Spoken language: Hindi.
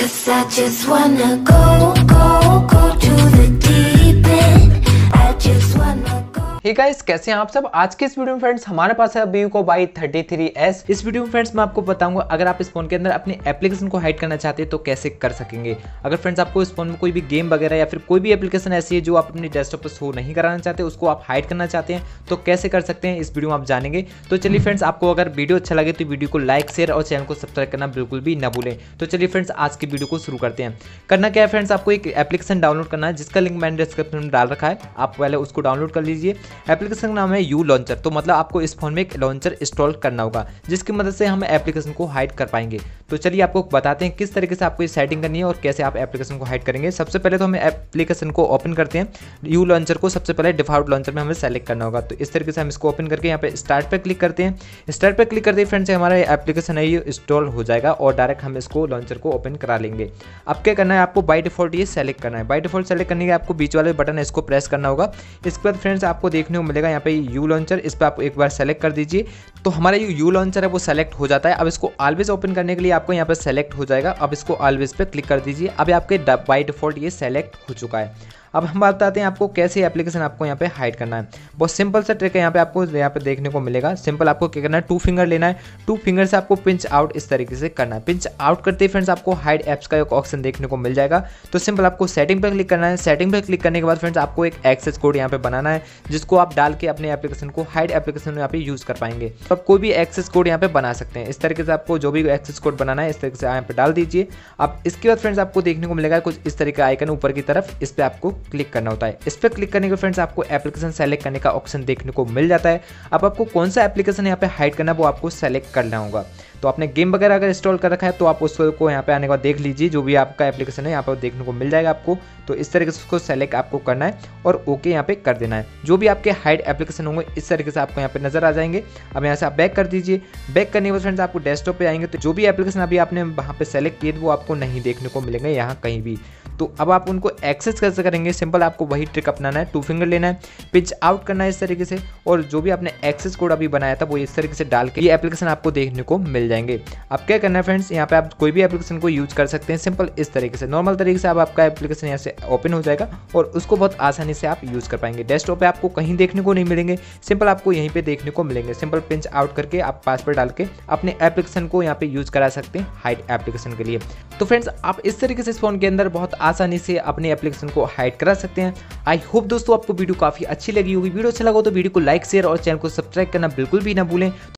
'Cause I just wanna go to the deep end. I just wanna go. Hey guys, कैसे हैं आप सब। आज के इस वीडियो में फ्रेंड्स हमारे पास है Vivo Y33s। इस वीडियो में फ्रेंड्स मैं आपको बताऊंगा अगर आप इस फोन के अंदर अपनी एप्लीकेशन को हाइड करना चाहते हैं तो कैसे कर सकेंगे। अगर फ्रेंड्स आपको इस फोन में कोई भी गेम वगैरह या फिर कोई भी एप्लीकेशन ऐसी है जो आप अपनी डेस्कटॉप पर शो नहीं कराना चाहते, उसको आप हाइड करना चाहते हैं तो कैसे कर सकते हैं, इस वीडियो में आप जानेंगे। तो चलिए फ्रेंड्स, आपको अगर वीडियो अच्छा लगे तो वीडियो को लाइक, शेयर और चैनल को सब्सक्राइब करना बिल्कुल भी ना भूलें। तो चलिए फ्रेंड्स, आज की वीडियो को शुरू करते हैं। करना क्या है फ्रेंड्स, आपको एक एप्लीकेशन डाउनलोड करना है जिसका लिंक मैंने डिस्क्रिप्शन में डाल रखा है। आप पहले उसको डाउनलोड कर लीजिए। एप्लीकेशन का नाम है यू लॉन्चर। तो मतलब आपको इस फोन में एक लॉन्चर इंस्टॉल करना होगा जिसकी मदद से हम एप्लीकेशन को हाइड कर पाएंगे। तो चलिए आपको बताते हैं किस तरीके से आपको ये सेटिंग करनी है और कैसे आप एप्लीकेशन को हाइड करेंगे। सबसे पहले तो हमें एप्लीकेशन को ओपन करते हैं। यू लॉन्चर को सबसे पहले डिफॉल्ट लॉन्चर में हमें सेलेक्ट करना होगा। तो इस तरीके से हम इसको ओपन करके यहाँ पे स्टार्ट पे क्लिक करते हैं। स्टार्ट पे क्लिक करते ही फ्रेंड्स हमारा एप्लीकेशन है ये इंस्टॉल हो जाएगा और डायरेक्ट हम इसको लॉन्चर को ओपन करा लेंगे। अब क्या करना है, आपको बाय डिफॉल्ट ये सेलेक्ट करना है। बाय डिफॉल्ट सेलेक्ट करने के आपको बीच वाले बटन है इसको प्रेस करना होगा। इसके बाद फ्रेंड्स आपको देखने को मिलेगा यहाँ पे यू लॉन्चर, इस पर आप एक बार सेलेक्ट कर दीजिए। तो हमारा जो यू लॉन्चर है वो सेलेक्ट हो जाता है। अब इसको ऑलवेज ओपन करने के लिए आपको यहाँ पे सेलेक्ट हो जाएगा। अब इसको ऑलवेज पे क्लिक कर दीजिए। अब आपके बाय डिफॉल्ट ये सेलेक्ट हो चुका है। अब हम बताते हैं आपको कैसे एप्लीकेशन आपको यहाँ पे हाइड करना है। बहुत सिंपल सा ट्रिक है यहाँ पे आपको यहाँ पे देखने को मिलेगा। सिंपल आपको क्या करना है, 2 फिंगर लेना है। 2 फिंगर से आपको पिंच आउट इस तरीके से करना है। पिंच आउट करते ही फ्रेंड्स आपको हाइड एप्स का एक ऑप्शन देखने को मिल जाएगा। तो सिंपल आपको सेटिंग पे क्लिक करना है। सेटिंग पे क्लिक करने के बाद फ्रेंड्स आपको एक एक्सेस कोड यहाँ पे बनाना है जिसको आप डाल के अपने एप्लीकेशन को हाइड एप्लीकेशन में यहाँ पे यूज कर पाएंगे। तो आप कोई भी एक्सेस कोड यहाँ पे बना सकते हैं। इस तरीके से आपको जो भी एक्सेस कोड बनाना है इस तरीके से यहाँ पे डाल दीजिए। अब इसके बाद फ्रेंड्स आपको देखने को मिलेगा कुछ इस तरीके का आइकन ऊपर की तरफ, इस पर आपको क्लिक करना होता है। इस पर क्लिक करने के फ्रेंड्स आपको एप्लीकेशन सेलेक्ट करने का ऑप्शन देखने को मिल जाता है। अब आपको कौन सा एप्लीकेशन यहाँ पे हाइड करना है वो आपको सेलेक्ट करना होगा। तो आपने गेम वगैरह अगर इंस्टॉल कर रखा है तो आप उसको यहाँ पे आने के बाद देख लीजिए, जो भी आपका एप्लीकेशन है यहाँ पर देखने को मिल जाएगा आपको। तो इस तरीके से उसको सेलेक्ट आपको करना है और ओके यहाँ पे कर देना है। जो भी आपके हाइड एप्लीकेशन होंगे इस तरीके से आपको यहाँ पे नजर आ जाएंगे। अब यहाँ से आप बैक कर दीजिए। बैक करने के बाद फ्रेंड्स आपको डेस्कटॉप पे आएंगे तो जो भी एप्लीकेशन अभी आपने वहाँ पे सेलेक्ट किए वो आपको नहीं देखने को मिलेंगे यहाँ कहीं भी। तो अब आप उनको एक्सेस कैसे करेंगे, सिंपल आपको वही ट्रिक अपनाना है। 2 फिंगर लेना है, पिच आउट करना है इस तरीके से, और जो भी आपने एक्सेस कोड अभी बनाया था वो इस तरीके से डाल के ये एप्लीकेशन आपको देखने को मिल जाएंगे। अब क्या करना है फ्रेंड्स, यहाँ पे आप कोई भी एप्लीकेशन को यूज कर सकते हैं सिंपल इस तरीके से, नॉर्मल तरीके से। अब आपका एप्लीकेशन यहाँ से ओपन हो जाएगा और उसको बहुत आसानी से आप यूज कर पाएंगे। डेस्कटॉप पे आपको कहीं देखने को नहीं मिलेंगे, सिंपल आपको यहीं पे देखने को मिलेंगे। सिंपल पिंच आउट करके आप पासवर्ड डाल के अपने एप्लीकेशन को यहाँ पे यूज करा सकते हैं हाइड एप्लीकेशन के लिए। तो फ्रेंड्स आप इस तरीके से इस फोन के अंदर बहुत आसानी से अपने एप्लीकेशन को हाइड करा सकते हैं। आई होप दोस्तों आपको वीडियो काफी अच्छी लगी होगी। वीडियो अच्छा लगा तो वीडियो को लाइक, शेयर और चैनल को सब्सक्राइब करना बिल्कुल भी ना भूलें।